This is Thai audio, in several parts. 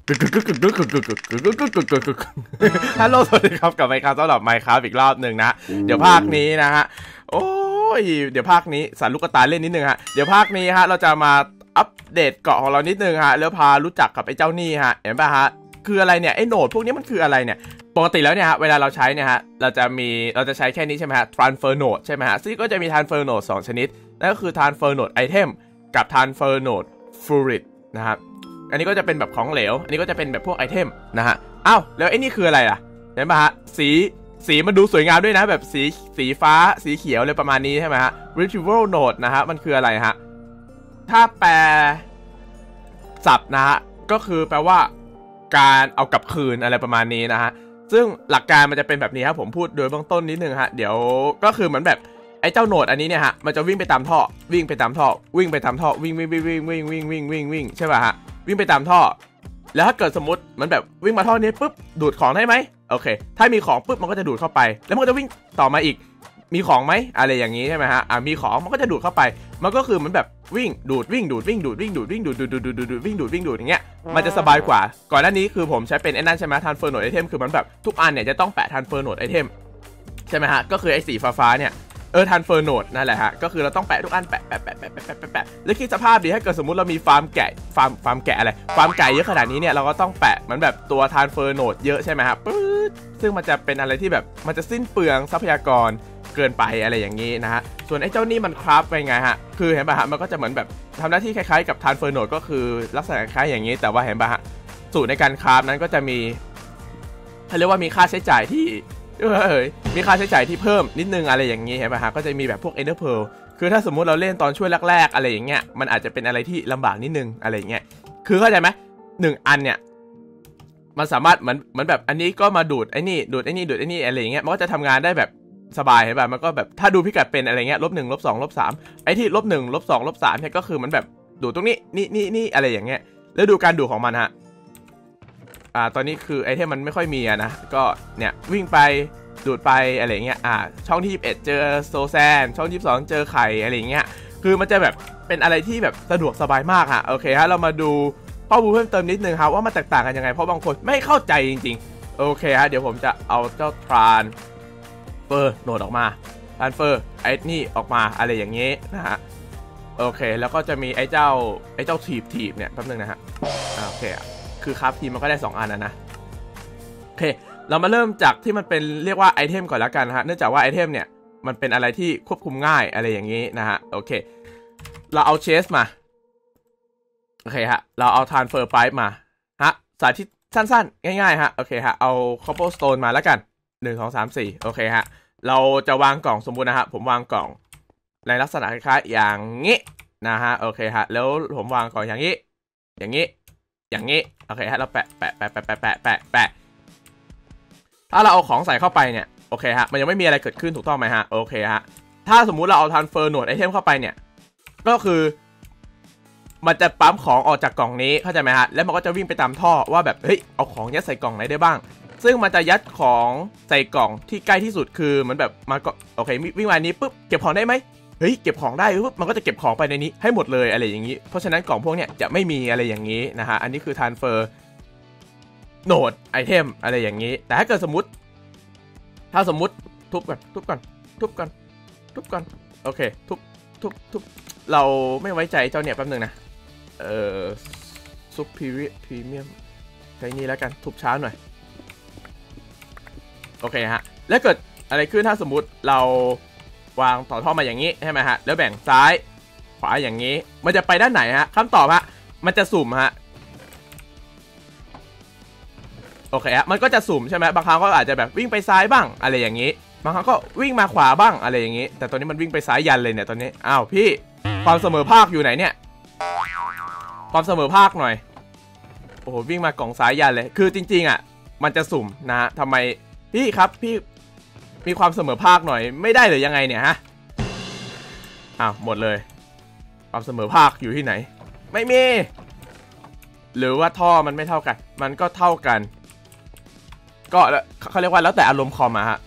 ฮัลโหลสวัสดีครับกับไมค์ครับสำหรับไมค์ครับอีกรอบหนึ่งนะเดี๋ยวภาคนี้นะฮะโอ้ยเดี๋ยวภาคนี้สารลูกตาเล่นนิดนึงฮะเดี๋ยวภาคนี้ฮะเราจะมาอัปเดตเกาะของเรานิดนึงฮะแล้วพารู้จักกับไอ้เจ้านี่ฮะเห็นป่ะฮะคืออะไรเนี่ยไอ้โหนดพวกนี้มันคืออะไรเนี่ยปกติแล้วเนี่ยฮะเวลาเราใช้เนี่ยฮะเราจะใช้แค่นี้ใช่ไหมฮะ transfer node ใช่ไหมฮะซึ่งก็จะมี transfer node 2 ชนิดนั่นก็คือ transfer node item กับ transfer node fluid นะครับอันนี้ก็จะเป็นแบบของเหลวอันนี้ก็จะเป็นแบบพวกไอเทมนะฮะอ้าวแล้วไอ้นี่คืออะไรล่ะเห็นป่ะฮะสีมันดูสวยงามด้วยนะแบบสีฟ้าสีเขียวเลยประมาณนี้ใช่ไหมฮะ retrieval node นะฮะมันคืออะไรฮะถ้าแปลศัพท์นะฮะก็คือแปลว่าการเอากลับคืนอะไรประมาณนี้นะฮะซึ่งหลักการมันจะเป็นแบบนี้ครับผมพูดโดยเบื้องต้นนิดนึงฮะเดี๋ยวก็คือเหมือนแบบไอ้เจ้าโหนดอันนี้เนี่ยฮะมันจะวิ่งไปตามท่อวิ่งไปตามท่อวิ่งไปตามท่อวิ่งใช่ป่ะฮะวิ่งไปตามท่อแล้วถ้าเกิดสมมติมันแบบวิ่งมาท่อนี้ปุ๊บดูดของได้ไหมโอเคถ้ามีของปุ๊บมันก็จะดูดเข้าไปแล้วมันก็จะวิ่งต่อมาอีกมีของไหมอะไรอย่างนี้ใช่ไหมฮะมีของมันก็จะดูดเข้าไปมันก็คือมันแบบวิ่งดูดวิ่งดูดวิ่งดูดวิ่งดูดวิ่งดูดอย่างเงี้ยมันจะสบายกว่าก่อนหน้านี้คือผมใช้เป็นไอ้นั่นใช่ไหม transfer node item คือมันแบบทุกอันเนี่ยจะต้องแปะ transfer node item ใช่ไหมฮะก็คือไอ้สีฟ้าเนี่ยtransfer node นั่นแหละฮะก็คือเราต้องแปะทุกอันแปะแล้วคิดสภาพดีถ้าเกิดสมมุติเรามีฟาร์มแกะฟาร์มแกะอะไรฟาร์มไก่เยอะขนาดนี้เนี่ยเราก็ต้องแปะเหมือนแบบตัว transfer node เยอะใช่ไหมฮะปึ๊ดซึ่งมันจะเป็นอะไรที่แบบมันจะสิ้นเปลืองทรัพยากรเกินไปอะไรอย่างนี้นะฮะส่วนไอ้เจ้านี่มันคราฟไปไงฮะคือเห็นป่ะฮะมันก็จะเหมือนแบบทำหน้าที่คล้ายๆกับ transfer node ก็คือลักษณะคล้ายอย่างนี้แต่ว่าเห็นป่ะฮะสูตรในการคราฟนั้นก็จะมีเขาเรียกว่ามีค่าใช้จ่ายที่มีค่าใช้จ่ายที่เพิ่มนิดนึงอะไรอย่างนี้เห็นป่ะฮะก็จะมีแบบพวก Ender Pearl คือถ้าสมมุติเราเล่นตอนช่วงแรกๆอะไรอย่างเงี้ยมันอาจจะเป็นอะไรที่ลำบากนิดนึงอะไรอย่างเงี้ยคือเข้าใจไหม1 อันเนี่ยมันสามารถเหมือนแบบอันนี้ก็มาดูดไอ้นี่ดูดไอ้นี่อะไรอย่างเงี้ยมันก็จะทำงานได้แบบสบายเห็นป่ะมันก็แบบถ้าดูพิกัดเป็นอะไรเงี้ย-1 -2 -3ไอ้ที่-1 -2 -3เนี่ยก็คือมันแบบดูดตรงนี้นี่อะไรอย่างเงี้ยแล้วดูการดูดของมันฮะตอนนี้คือไอเทมมันไม่ค่อยมีนะก็เนี่ยวิ่งไปดูดไปอะไรเงี้ยช่องที่21เจอโซแซนช่อง22เจอไข่อะไรเงี้ยคือมันจะแบบเป็นอะไรที่แบบสะดวกสบายมากฮะโอเคฮะเรามาดูข้อมูลเพิ่มเติมนิดนึงครับว่ามันแตกต่างกันยังไงเพราะบางคนไม่เข้าใจจริงๆโอเคฮะเดี๋ยวผมจะเอาเจ้าtransfer node ออกมา transfer ไอ้นี่ออกมาอะไรอย่างงี้นะฮะโอเคแล้วก็จะมีไอ้เจ้าถีบเนี่ยแป๊บนึงนะฮะโอเคคือครับทีมมันก็ได้2 อันนะโอเคเรามาเริ่มจากที่มันเป็นเรียกว่าไอเทมก่อนแล้วกันฮะเนื่องจากว่าไอเทมเนี่ยมันเป็นอะไรที่ควบคุมง่ายอะไรอย่างนี้นะฮะโอเคเราเอาเชสมาโอเคฮะเราเอา transfer pipe มาฮะสาธิตสั้นๆง่ายๆฮะโอเคฮะเอา cobblestone มาแล้วกัน1 2 3 4โอเคฮะเราจะวางกล่องสมมุตินะฮะผมวางกล่องในลักษณะคล้ายๆอย่างงี้นะฮะโอเคฮะแล้วผมวางกล่องอย่างนี้โอเคฮะเราแปะถ้าเราเอาของใส่เข้าไปเนี่ยโอเคฮะมันยังไม่มีอะไรเกิดขึ้นถูกต้องไหมฮะโอเคฮะถ้าสมมุติเราเอา transfer node item เข้าไปเนี่ยก็คือมันจะปั๊มของออกจากกล่องนี้เข้าใจไหมฮะแล้วมันก็จะวิ่งไปตามท่อว่าแบบเฮ้ยเอาของยัดใส่กล่องไหนได้บ้างซึ่งมันจะยัดของใส่กล่องที่ใกล้ที่สุดคือเหมือนแบบมาก็โอเควิ่งมานี้ปุ๊บเก็บของได้ไหมเฮ้ยเก็บของได้ปุ๊บมันก็จะเก็บของไปในนี้ให้หมดเลยอะไรอย่างนี้เพราะฉะนั้นกล่องพวกเนี้ยจะไม่มีอะไรอย่างนี้นะฮะอันนี้คือ transfer node item อะไรอย่างนี้แต่ถ้าเกิดสมมติทุบก่อนโอเคทุบเราไม่ไว้ใจเจ้าเนี่ยแป๊บนึงนะซุปพรีเมียมใช้นี่แล้วกันทุบช้าหน่อยโอเคฮะแล้วเกิดอะไรขึ้นถ้าสมมุติเราวางต่อท่อมาอย่างนี้ใช่ไหมฮะแล้วแบ่งซ้ายขวาอย่างนี้มันจะไปด้านไหนฮะคำตอบฮะมันจะสุ่มฮะโอเคฮะมันก็จะสุ่มใช่ไหมบางครั้งก็อาจจะแบบวิ่งไปซ้ายบ้างอะไรอย่างนี้บางครั้งก็วิ่งมาขวาบ้างอะไรอย่างนี้แต่ตอนนี้มันวิ่งไปซ้ายยันเลยเนี่ยตอนนี้อ้าวพี่ความเสมอภาคอยู่ไหนเนี่ยความเสมอภาคหน่อยโอ้โหวิ่งมากล่องซ้ายยันเลยคือจริงๆอ่ะมันจะสุ่มนะทำไมพี่ครับพี่มีความเสมอภาคหน่อยไม่ได้หรือยังไงเนี่ยฮะอ้าวหมดเลยความเสมอภาคอยู่ที่ไหนไม่มีหรือว่าท่อมันไม่เท่ากันมันก็เท่ากันก็เขาเรียกว่าแล้วแต่อารมณ์คอมอะฮะ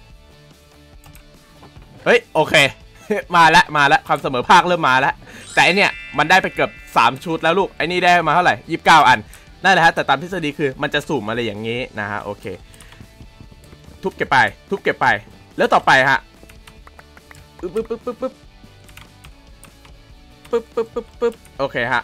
เฮ้ยโอเคมาแล้วความเสมอภาคเริ่มมาแล้วแต่อันเนี้ยมันได้ไปเกือบ3 ชุดแล้วลูกไอ้นี่ได้มาเท่าไหร่29 อันนั่นแหละฮะแต่ตามทฤษฎีคือมันจะสุ่มอะไรอย่างนี้นะฮะโอเคทุบเก็บไปทุบเก็บไปแล้วต่อไปฮะปึ๊บปึ๊บปึ๊บปึ๊บปึ๊บปึ๊บปึ๊บปึ๊บปึ๊บโอเคฮะ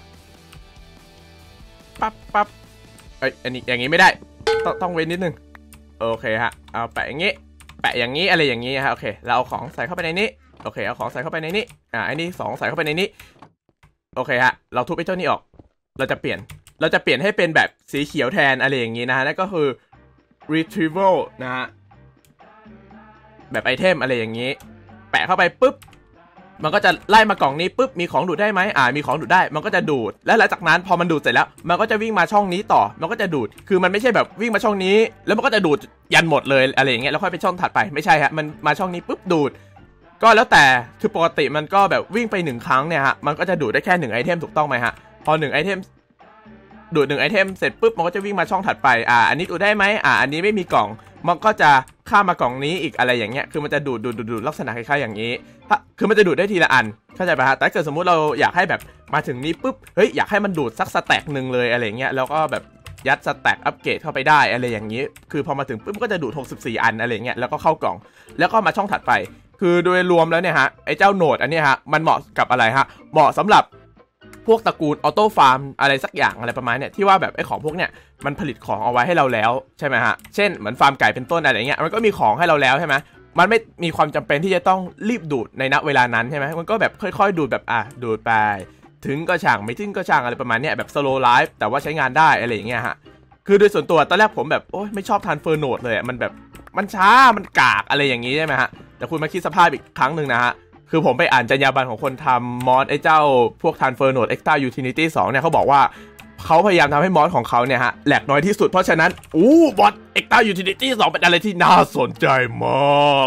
ปั๊บปั๊บอันนี้อย่างนี้ไม่ได้ต้องเว้นนิดนึงโอเคฮะเอาแปะอย่างนี้แปะอย่างนี้อะไรอย่างนี้ฮะโอเคเราเอาของใส่เข้าไปในนี้โอเคเอาของใส่เข้าไปในนี้อันนี้2ใส่เข้าไปในนี้โอเคฮะเราทุบไอ้เจ้านี้ออกเราจะเปลี่ยนให้เป็นแบบสีเขียวแทนอะไรอย่างนี้นะฮะนั่นก็คือ retrieval นะฮะแบบไอเทมอะไรอย่างนี้แปะเข้าไปปุ๊บมันก็จะไล่มากล่องนี้ปุ๊บมีของดูดได้ไหมมีของดูดได้มันก็จะดูดแล้วหลังจากนั้นพอมันดูดเสร็จแล้วมันก็จะวิ่งมาช่องนี้ต่อมันก็จะดูดคือมันไม่ใช่แบบวิ่งมาช่องนี้แล้วมันก็จะดูดยันหมดเลยอะไรอย่างเงี้ยแล้วค่อยไปช่องถัดไปไม่ใช่ฮะมันมาช่องนี้ปุ๊บดูดก็แล้วแต่คือปกติมันก็แบบวิ่งไป1ครั้งเนี่ยฮะมันก็จะดูดได้แค่1ไอเทมถูกต้องไหมฮะพอ1ไอเทมดูด1ไอเทมเสร็จปุ๊บมันก็จะวิ่งมาช่องถัดไปอันนี้ดูดได้ไหมอันนี้ไม่มีกล่องมันก็จะข้ามมากล่องนี้อีกอะไรอย่างเงี้ยคือมันจะดูดลักษณะคล้ายๆอย่างนี้คือมันจะดูดได้ทีละอันเข้าใจป่ะฮะแต่เกิดสมมุติเราอยากให้แบบมาถึงนี้ปุ๊บเฮ้ยอยากให้มันดูดสักสแต็กหนึ่งเลยอะไรเงี้ยแล้วก็แบบยัดสแต็กอัปเกรดเข้าไปได้อะไรอย่างนี้คือพอมาถึงปุ๊บก็จะดูด64อันอะไรเงี้ยแล้วก็เข้ากล่องแล้วก็มาช่องถัดไปคือโดยรวมแล้วเนี่ยฮะไอ้เจ้าโหนดอันนี้ฮะมันเหมาะกับอะไรฮะเหมาะสำหรับพวกตระกูลออโต้ฟาร์มอะไรสักอย่างอะไรประมาณเนี่ยที่ว่าแบบไอ้ของพวกเนี่ยมันผลิตของเอาไว้ให้เราแล้วใช่ไหมฮะเช่นเหมือนฟาร์มไก่เป็นต้นอะไรเงี้ยมันก็มีของให้เราแล้วใช่ไหมมันไม่มีความจำเป็นที่จะต้องรีบดูดในณเวลานั้นใช่ไหมมันก็แบบค่อยๆดูดแบบดูดไปถึงก็ช่างไม่ถึงก็ช่างอะไรประมาณเนี้ยแบบ slow life แต่ว่าใช้งานได้อะไรอย่างเงี้ยฮะคือโดยส่วนตัวตอนแรกผมแบบโอ๊ยไม่ชอบทานเฟอร์โนดเลยมันแบบมันช้ามันกากอะไรอย่างงี้ใช่ไหมฮะแต่คุณมาคิดสภาพอีกครั้งหนึ่งนะฮะคือผมไปอ่านจรรยาบรรณของคนทำมอดไอ้เจ้าพวก Transfer Node Extra Utility 2เนี่ยเขาบอกว่าเขาพยายามทำให้มอดของเขาเนี่ยฮะแหลกน้อยที่สุดเพราะฉะนั้นมอด Extra Utility 2เป็นอะไรที่น่าสนใจมาก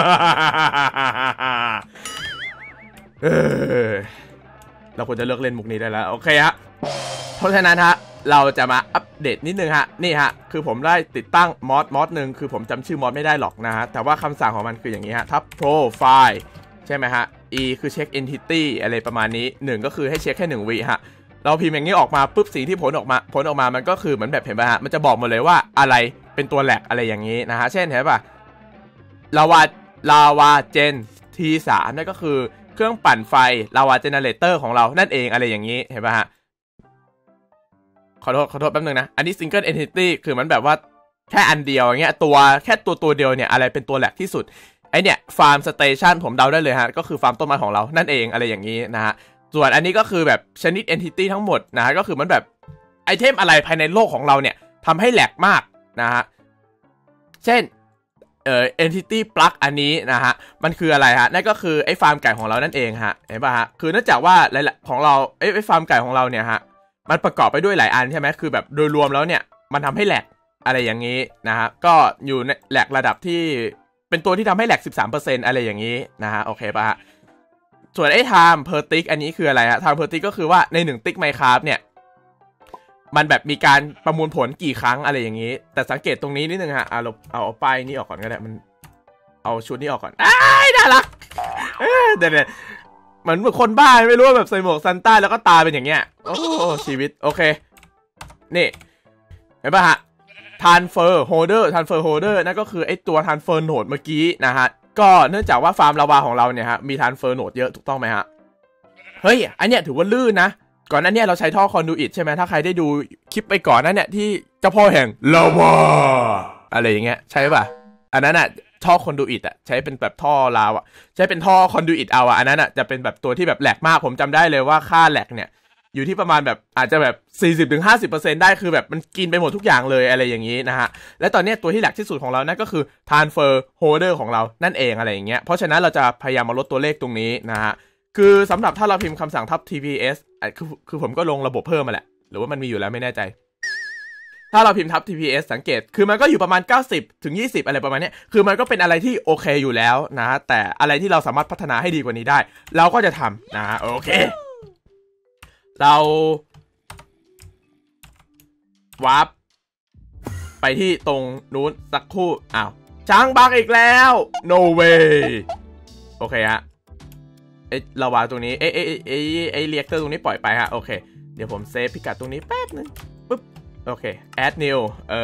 เราควรจะเลิกเล่นมุกนี้ได้แล้วโอเคฮะเพราะฉะนั้นฮะเราจะมาอัปเดตนิดนึงฮะนี่ฮะคือผมได้ติดตั้งมอดหนึ่งคือผมจำชื่อมอดไม่ได้หรอกนะฮะแต่ว่าคำสั่งของมันคืออย่างนี้ฮะทับ profileใช่ไหมฮะ e คือเช็ค entity อะไรประมาณนี้1ก็คือให้เช็คแค่1วิฮะเราพิมพ์อย่างนี้ออกมาปุ๊บสิ่งที่ผลออกมามันก็คือเหมือนแบบเห็นป่ะฮะมันจะบอกหมดเลยว่าอะไรเป็นตัวแหลกอะไรอย่างนี้นะฮะเช่นเห็นป่ะลาวาเจน T3 นั่นก็คือเครื่องปั่นไฟลาวาเจเนเรเตอร์ของเรานั่นเองอะไรอย่างนี้เห็นป่ะฮะขอโทษแป๊บนึงนะอันนี้ single entity คือมันแบบว่าแค่อันเดียวอย่างเงี้ยแค่ตัวเดียวเนี่ยอะไรเป็นตัวแหลกที่สุดไอเนี่ยฟาร์มสเตชันผมเดาได้เลยฮะก็คือฟาร์มต้นไม้ของเรานั่นเองอะไรอย่างนี้นะฮะส่วนอันนี้ก็คือแบบชนิด entity ทั้งหมดนะฮะก็คือมันแบบไอเทมอะไรภายในโลกของเราเนี่ยทำให้แหลกมากนะฮะเช่นentity plug อันนี้นะฮะมันคืออะไรฮะนั่นก็คือไอฟาร์มไก่ของเรานั่นเองฮะเห็นป่ะฮะคือเนื่องจากว่าของเราไอฟาร์มไก่ของเราเนี่ยฮะมันประกอบไปด้วยหลายอันใช่ไหมคือแบบโดยรวมแล้วเนี่ยมันทำให้แหลกอะไรอย่างนี้นะฮะก็อยู่ในแหลกระดับที่เป็นตัวที่ทำให้แหลก 13% อะไรอย่างนี้นะฮะโอเคป่ะฮะส่วนไอ้ time per tick อันนี้คืออะไรฮะ time per tick ก็คือว่าใน1 tick Minecraft เนี่ยมันแบบมีการประมวลผลกี่ครั้งอะไรอย่างนี้แต่สังเกตตรงนี้นิดนึงฮะเอาป้ายนี้ออกก่อนก็ได้มันเอาชุดนี้ออกก่อนน่ารักเดี๋ยวเหมือนคนบ้าไม่รู้ว่าแบบใส่หมวกซันต้าแล้วก็ตาเป็นอย่างเงี้ยโอ้ชีวิตโอเคนี่เห็นป่ะฮะ transfer holder นั่นก็คือไอตัว transfer node เมื่อกี้นะฮะก็เนื่องจากว่าฟาร์มลาวาของเราเนี่ยฮะมี transfer node เยอะถูกต้องไหมฮะเฮ้ยอันเนี้ยถือว่าลื่นนะก่อนนั้นเนี่ยเราใช้ท่อคอนดูอิตใช่ไหมถ้าใครได้ดูคลิปไปก่อนนั้นเนี่ยที่เจ้าพ่อแห่งลาวาอะไรอย่างเงี้ยใช่ป่ะอันนั้นอ่ะท่อคอนดูอิตอ่ะใช้เป็นแบบท่อลาวอ่ะใช้เป็นท่อคอนดูอิตเอาอ่ะอันนั้นอ่ะจะเป็นแบบตัวที่แบบแหลกมากผมจำได้เลยว่าค่าแหลกเนี่ยอยู่ที่ประมาณแบบอาจจะแบบ 40-50% ได้คือแบบมันกินไปหมดทุกอย่างเลยอะไรอย่างนี้นะฮะและตอนนี้ตัวที่แหลกที่สุดของเรานั่นก็คือ transfer holder ของเรานั่นเองอะไรอย่างเงี้ยเพราะฉะนั้นเราจะพยายามมาลดตัวเลขตรงนี้นะฮะคือสำหรับถ้าเราพิมพ์คำสั่งทับ tps คือผมก็ลงระบบเพิ่มมาแหละหรือว่ามันมีอยู่แล้วไม่แน่ใจถ้าเราพิมพ์ทับ tps สังเกตคือมันก็อยู่ประมาณ 90-20 อะไรประมาณนี้คือมันก็เป็นอะไรที่โอเคอยู่แล้วนะฮะแต่อะไรที่เราสามารถพัฒนาให้ดีกว่านี้ได้เราก็จะทำนะฮะโอเคเราวาร์ปไปที่ตรงนู้นสักครู่ช้างบักอีกแล้ว no way โอเคฮะเราวางตรงนี้เรียกเตอร์ตรงนี้ปล่อยไปฮะโอเคเดี๋ยวผมเซฟพิกัดตรงนี้แป๊บนึงปึ๊บโอเค add new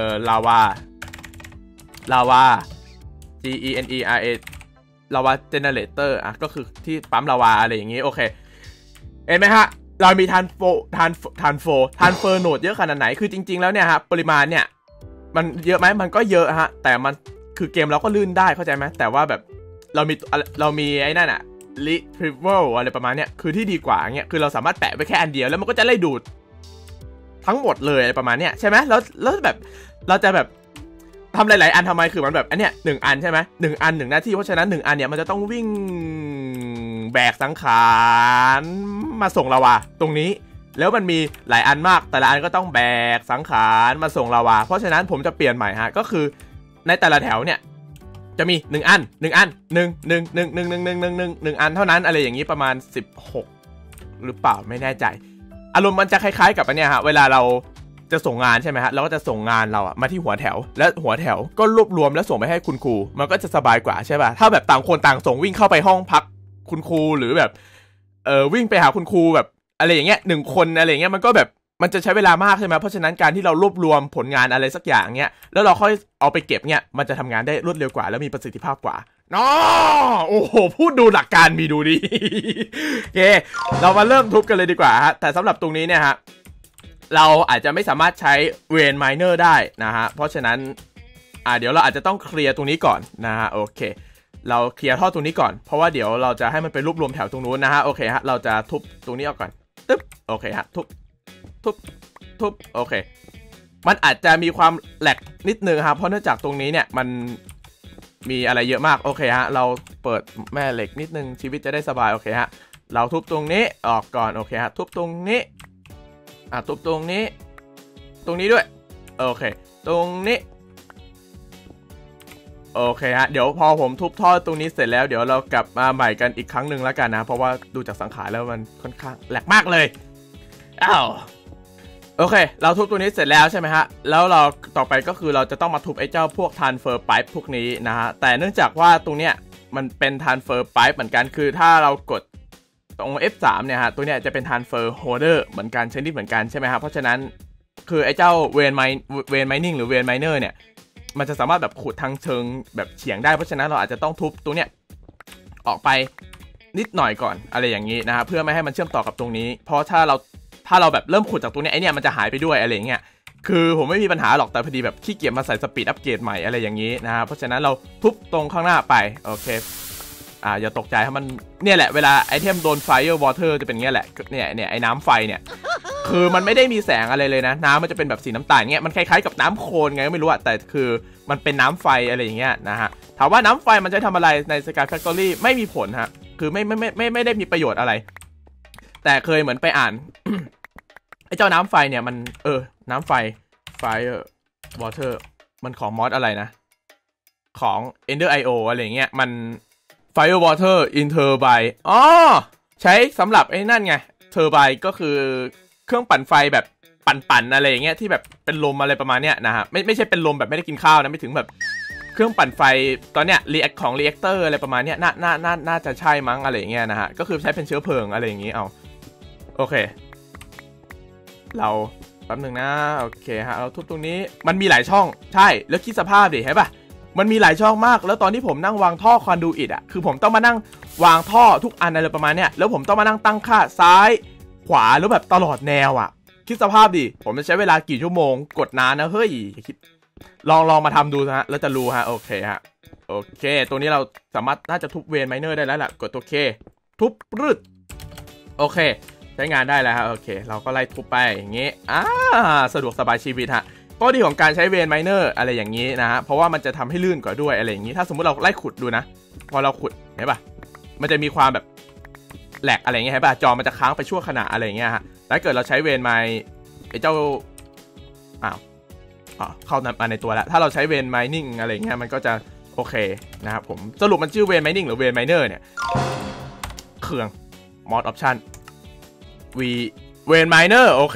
lava GENERA lava generator อ่ะก็คือที่ปั๊มลาวาอะไรอย่างงี้โอเคเห็นไหมฮะเรามีทันเฟอร์โนดเยอะขนาดไหนคือจริงๆแล้วเนี่ยฮะปริมาณเนี่ยมันเยอะไหมมันก็เยอะฮะแต่มันคือเกมเราก็ลื่นได้เข้าใจไหมแต่ว่าแบบเรามีไอ้นั่นอะ retrieval อะไรประมาณเนี้ยคือที่ดีกว่าเงี้ยคือเราสามารถแปะไปแค่อันเดียวแล้วมันก็จะไล่ดูดทั้งหมดเลยอะไรประมาณเนี้ยใช่ไหมแล้วแบบเราจะแบบทำหลายๆอันทำไมคือมันแบบอันเนี้ย1 อันใช่ไหม1 อัน 1 หน้าที่เพราะฉะนั้น1 อันเนี่ยมันจะต้องวิ่งแบกสังขารมาส่งลาวาตรงนี้แล้วมันมีหลายอันมากแต่ละอันก็ต้องแบกสังขารมาส่งลาวาเพราะฉะนั้นผมจะเปลี่ยนใหม่ฮะก็คือในแต่ละแถวเนี่ยจะมี1 อัน1 อัน1อันเท่านั้นอะไรอย่างนี้ประมาณ16หรือเปล่าไม่แน่ใจอารมณ์มันจะคล้ายๆกับอันเนี้ยฮะเวลาเราจะส่งงานใช่ไหมฮะเราก็จะส่งงานเราอะมาที่หัวแถวและหัวแถวก็รวบรวมแล้วส่งไปให้คุณครูมันก็จะสบายกว่าใช่ป่ะถ้าแบบต่างคนต่างส่งวิ่งเข้าไปห้องพักคุณครูหรือแบบวิ่งไปหาคุณครูแบบอะไรอย่างเงี้ย1 คนอะไรอย่างเงี้ยมันก็แบบมันจะใช้เวลามากใช่ไหมเพราะฉะนั้นการที่เรารวบรวมผลงานอะไรสักอย่างเงี้ยแล้วเราค่อยเอาไปเก็บเงี้ยมันจะทำงานได้รวดเร็วกว่าแล้วมีประสิทธิภาพกว่าน้อโอ้โหพูดดูหลักการมีดูดี โอเคเรามาเริ่มทุบกันเลยดีกว่าฮะแต่สำหรับตรงนี้เนี่ยฮะเราอาจจะไม่สามารถใช้เวนไมเนอร์ได้นะฮะเพราะฉะนั้นเดี๋ยวเราอาจจะต้องเคลียร์ตรงนี้ก่อนนะฮะโอเคเราเคลียร์ท่อตรงนี้ก่อนเพราะว่าเดี๋ยวเราจะให้มันไปรวบรวมแถวตรงนู้นนะฮะโอเคฮะเราจะทุบตรงนี้ออกก่อนตึ๊บโอเคฮะทุบโอเคมันอาจจะมีความแหลกนิดนึงครับเพราะเนื่องจากตรงนี้เนี่ยมันมีอะไรเยอะมากโอเคฮะเราเปิดแม่เหล็กนิดนึงชีวิตจะได้สบายโอเคฮะเราทุบตรงนี้ออกก่อนโอเคฮะทุบตรงนี้ทุบตรงนี้ด้วยโอเคตรงนี้โอเคฮะเดี๋ยวพอผมทุบท่อตรงนี้เสร็จแล้วเดี๋ยวเรากลับมาใหม่กันอีกครั้งหนึ่งแล้วกันนะเพราะว่าดูจากสังขารแล้วมันค่อนข้างแหลกมากเลยโอเคเราทุบตัวนี้เสร็จแล้วใช่ไหมฮะแล้วเราต่อไปก็คือเราจะต้องมาทุบไอ้เจ้าพวก transfer pipe พวกนี้นะฮะแต่เนื่องจากว่าตรงเนี้ยมันเป็น transfer pipe เหมือนกันคือถ้าเรากดตรง F3 เนี่ยฮะตัวเนี้ยจะเป็น transfer holder เหมือนกันชนิดเหมือนกันใช่ไหมฮะเพราะฉะนั้นคือไอ้เจ้าเวนไมนิ่งหรือเวนไมเนอร์เนี่ยมันจะสามารถแบบขุดทางเชิงแบบเฉียงได้เพราะฉะนั้นเราอาจจะต้องทุบตัวเนี้ยออกไปนิดหน่อยก่อนอะไรอย่างนี้นะฮะเพื่อไม่ให้มันเชื่อมต่อกับตรงนี้เพราะถ้าเราแบบเริ่มขุดจากตรงนี้ไอเนี่ยมันจะหายไปด้วยอะไรอย่างเงี้ยคือผมไม่มีปัญหาหรอกแต่พอดีแบบขี้เกียจมาใส่สปีดอัปเกรดใหม่อะไรอย่างนี้นะฮะเพราะฉะนั้นเราทุบตรงข้างหน้าไปโอเคอย่าตกใจถ้ามันเนี่ยแหละเวลาไอเทมโดนไฟวอเตอร์จะเป็นเงี้ยแหละเนี่ยไอ้น้ำไฟเนี่ยคือมันไม่ได้มีแสงอะไรเลยนะน้ำมันจะเป็นแบบสีน้ำตาลเงี้ยมันคล้ายๆกับน้ำโคลนไงก็ไม่รู้อะแต่คือมันเป็นน้ำไฟอะไรอย่างเงี้ยนะฮะถามว่าน้ำไฟมันจะทำอะไรใน Sky Factory ไม่มีผลฮะคือไม่ได้มีประโยชน์อะไรแต่เคยเหมือนไปอ่าน ไอ้เจ้าน้ำไฟเนี่ยมันน้ำไฟ Fire Water มันของมอดอะไรนะของ Ender.io อะไรเงี้ยมัน Fire Water in Turbine ใช้สำหรับไอ้นั่นไง Turbine ก็คือเครื่องปั่นไฟแบบปั่นอะไรอย่างเงี้ยที่แบบเป็นลมอะไรประมาณเนี้ยนะฮะไม่ใช่เป็นลมแบบไม่ได้กินข้าวนะไม่ถึงแบบเครื่องปั่นไฟตอนเนี้ยของ reactor อะไรประมาณเนี้ยน่าจะใช่มั้งอะไรอย่างเงี้ยนะฮะก็คือใช้เป็นเชื้อเพลิงอะไรอย่างงี้เอาโอเคเราแป๊บนึงนะโอเคฮะเราทุบตรงนี้มันมีหลายช่องใช่แล้วคิดสภาพดิเห็นป่ะมันมีหลายช่องมากแล้วตอนที่ผมนั่งวางท่อคอนดูอิฐอ่ะคือผมต้องมานั่งวางท่อทุกอันอะไรประมาณเนี้ยแล้วผมต้องมานั่งตั้งค่าซ้ายขวาแล้วแบบตลอดแนวอ่ะคิดสภาพดิผมจะใช้เวลากี่ชั่วโมงกดนานนะเฮ้ยคิดลองมาทำดูฮะแล้วจะรู้ฮะโอเคฮะโอเคตัวนี้เราสามารถน่าจะทุบเวนไมเนอร์ได้แล้วแหละกดตัวเคทุบรืดโอเคใช้งานได้แล้วฮะโอเคเราก็ไล่ทุบไปอย่างงี้สะดวกสบายชีวิตฮะข้อดีของการใช้เวนไมเนอร์อะไรอย่างนี้นะฮะเพราะว่ามันจะทำให้ลื่นกว่าด้วยอะไรอย่างนี้ถ้าสมมติเราไล่ขุดดูนะพอเราขุดเห็นป่ะมันจะมีความแบบแหลกอะไรเงี้ยเห็นป่ะจอมันจะค้างไปชั่วขณะอะไรเงี้ยฮะถ้าเกิดเราใช้เวนไมไอ้เจ้าเข้ามาในตัวแล้วถ้าเราใช้เวนไมนิ่งอะไรเงี้ยมันก็จะโอเคนะครับผมสรุปมันชื่อเวนไมนิ่งหรือเวนไมเนอร์เนี่ยเครื่องมอดออปชั่นเวนไมเนอร์โอเค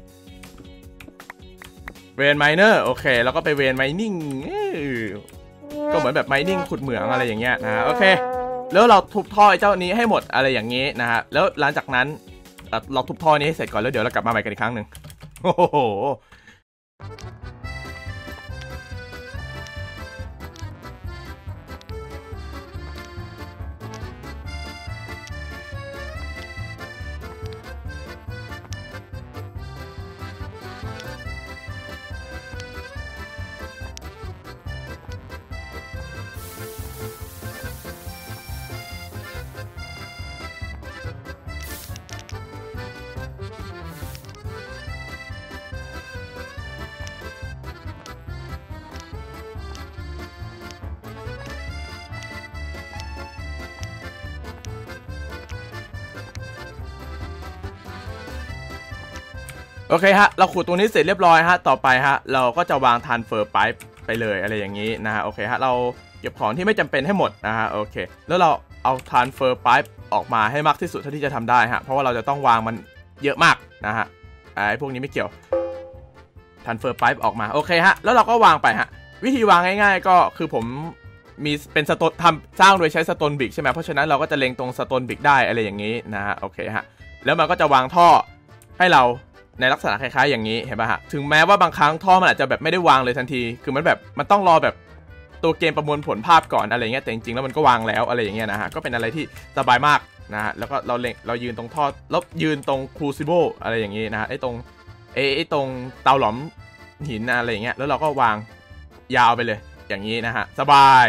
เวนไมเนอร์โอเคแล้วก็ไปเวนไมนิ่งก็เหมือนแบบไมนิ่งขุดเหมืองอะไรอย่างเงี้ยนะโอเคแล้วเราทุบท่อไอ้เจ้านี้ให้หมดอะไรอย่างงี้นะฮะแล้วหลังจากนั้นเราทุบท่อนี้ให้เสร็จก่อนแล้วเดี๋ยวเรากลับมาใหม่กันอีกครั้งหนึ่งโอ้โหโอเคฮะเราขุดตรงนี้เสร็จเรียบร้อยฮะต่อไปฮะเราก็จะวาง transfer pipe ไปเลยอะไรอย่างนี้นะฮะโอเคฮะเราเก็บของที่ไม่จำเป็นให้หมดนะฮะโอเคแล้วเราเอา transfer pipe ออกมาให้มากที่สุดเท่าที่จะทำได้ฮะเพราะว่าเราจะต้องวางมันเยอะมากนะฮะไอ้พวกนี้ไม่เกี่ยว transfer pipe ออกมาโอเคฮะแล้วเราก็วางไปฮะวิธีวางง่ายๆก็คือผมมีเป็นสโตนทำสร้างโดยใช้สโตนบิกใช่ไหมเพราะฉะนั้นเราก็จะเล็งตรงสโตนบิกได้อะไรอย่างนี้นะฮะโอเคฮะแล้วมันก็จะวางท่อให้เราในลักษณะคล้ายๆอย่างนี้เห็นป่ะฮะถึงแม้ว่าบางครั้งท่อมันอาจจะแบบไม่ได้วางเลยทันทีคือมันแบบมันต้องรอแบบตัวเกมประมวลผลภาพก่อนอะไรเงี้ยแต่จริงๆแล้วมันก็วางแล้วอะไรอย่างเงี้ยนะฮะก็เป็นอะไรที่สบายมากนะฮะแล้วก็เรายืนตรงท่อแล้วยืนตรงครูซิโบอะไรอย่างงี้นะฮะไอ้ตรงเตาหลอมหินอะไรอย่างเงี้ยแล้วเราก็วางยาวไปเลยอย่างนี้นะฮะสบาย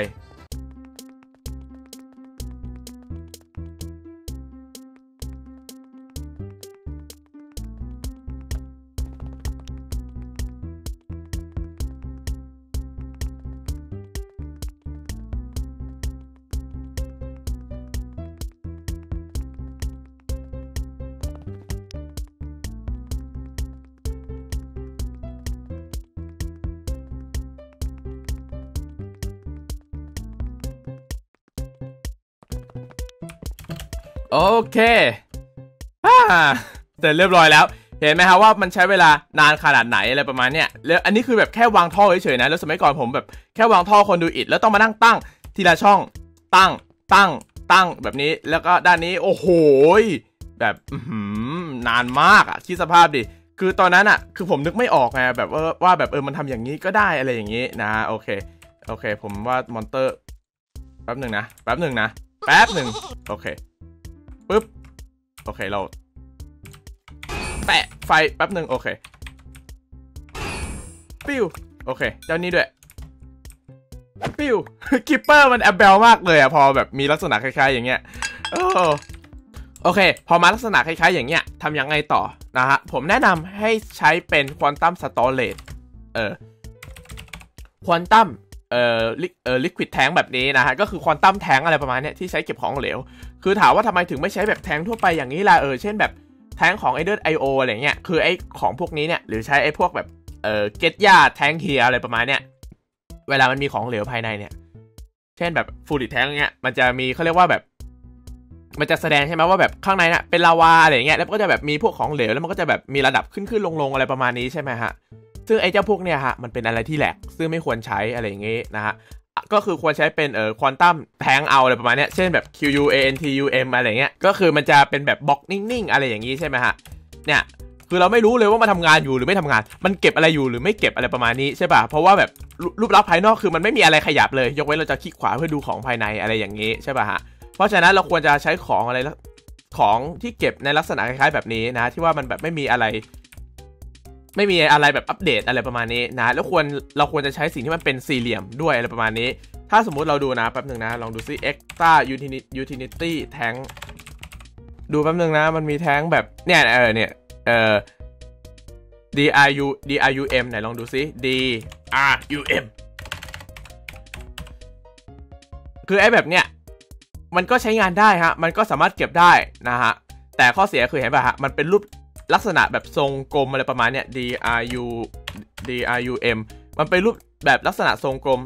โอเคเสร็จเรียบร้อยแล้วเห็นไหมครับว่ามันใช้เวลานานขนาดไหนอะไรประมาณเนี้ยแล้วอันนี้คือแบบแค่วางท่อเฉยๆนะแล้วสมัยก่อนผมแบบแค่วางท่อคอนดูอิฐแล้วต้องมานั่งตั้งทีละช่องตั้งแบบนี้แล้วก็ด้านนี้โอ้โหแบบนานมากอ่ะคิดสภาพดิคือตอนนั้นอ่ะคือผมนึกไม่ออกไงแบบว่าแบบมันทำอย่างนี้ก็ได้อะไรอย่างนี้นะโอเคผมว่ามอนเตอร์แป๊บหนึ่งนะโอเคปึ๊บโอเคเราแปะไฟแป๊บหนึ่งโอเคปิ้วโอเคเจ้านี้ด้วยปิ้วคิปเปอร์มันแอบเบลมากเลยอะพอแบบมีลักษณะคล้ายๆอย่างเงี้ยโอเคพอมาลักษณะคล้ายๆอย่างเงี้ยทำยังไงต่อนะฮะผมแนะนำให้ใช้เป็นควอนตัมสตอเรจควอนตัมลิควิดแทงแบบนี้นะฮะก็คือควอนตัมแทงอะไรประมาณนี้ที่ใช้เก็บของเหลวคือถามว่าทำไมถึงไม่ใช้แบบแทงทั่วไปอย่างนี้ล่ะเช่นแบบแทงของ Eder.io อะไรเงี้ยคือไอ้ของพวกนี้เนี่ยหรือใช้ไอ้พวกแบบเก็ตย่าแทงเฮียอะไรประมาณเนี้ยเวลามันมีของเหลวภายในเนี่ยเช่นแบบฟูริแทงเงี้ยมันจะมีเขาเรียกว่าแบบมันจะแสดงใช่ไหมว่าแบบข้างในน่ะเป็นลาวาอะไรเงี้ยแล้วก็จะแบบมีพวกของเหลวแล้วมันก็จะแบบมีระดับขึ้นลงอะไรประมาณนี้ใช่ไหมฮะซึ่งไอ้เจ้าพวกเนี่ยฮะมันเป็นอะไรที่แหลกซึ่งไม่ควรใช้อะไรอย่างงี้นะฮะก็คือควรใช้เป็นควอนตัมแทงเอาอะไรประมาณนี้เช่นแบบ QUANTUM อะไรเงี้ยก็คือมันจะเป็นแบบบล็อกนิ่งๆอะไรอย่างงี้ใช่ไหมฮะเนี่ยคือเราไม่รู้เลยว่ามันทำงานอยู่หรือไม่ทำงานมันเก็บอะไรอยู่หรือไม่เก็บอะไรประมาณนี้ใช่ป่ะเพราะว่าแบบรูปลักษณ์ภายนอกคือมันไม่มีอะไรขยับเลยยกเว้นเราจะคลิกขวาเพื่อดูของภายในอะไรอย่างงี้ใช่ป่ะฮะเพราะฉะนั้นเราควรจะใช้ของอะไรของที่เก็บในลักษณะคล้ายๆแบบนี้นะที่ว่ามันแบบไม่มีอะไรแบบอัปเดตอะไรประมาณนี้นะแล้วเราควรจะใช้สิ่งที่มันเป็นสี่เหลี่ยมด้วยอะไรประมาณนี้ถ้าสมมุติเราดูนะแป๊บหนึ่งนะลองดูซิ extra utility tank ดูแป๊บหนึ่งนะมันมีแท้งแบบเนี่ยDRUM ไหนลองดูซิ DRUM คือไอ้แบบเนี้ยมันก็ใช้งานได้ฮะมันก็สามารถเก็บได้นะฮะแต่ข้อเสียคือเห็นป่ะฮะมันเป็นรูปลักษณะแบบทรงกลมอะไรประมาณเนี้ย DRUM มันเป็นรูปแบบลักษณะทรงกลม